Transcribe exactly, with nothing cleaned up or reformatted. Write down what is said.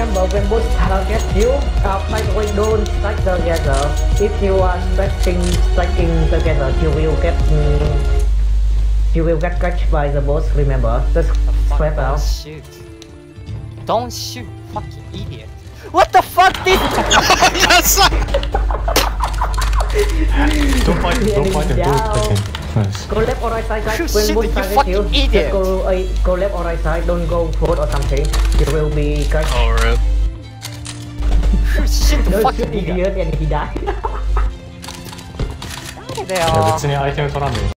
remember when both target you, uh, by the way, don't stack together. If you are stacking, stacking together, you will get, um, you will get catched by the boss. Remember, just spread out. Don't shoot. Don't shoot, fucking idiot. What the fuck, this? Yes! Don't fight him, don't fight him, do it him. Nice. Go left or right side, guys. You When shit, both you target fucking you, idiot. just go, uh, go left or right side. Don't go forward or something. You will be catched. Oh, rip. You shit, No, fucking idiot. idiot, and he died. There. 야,別に相手の取らんでいい。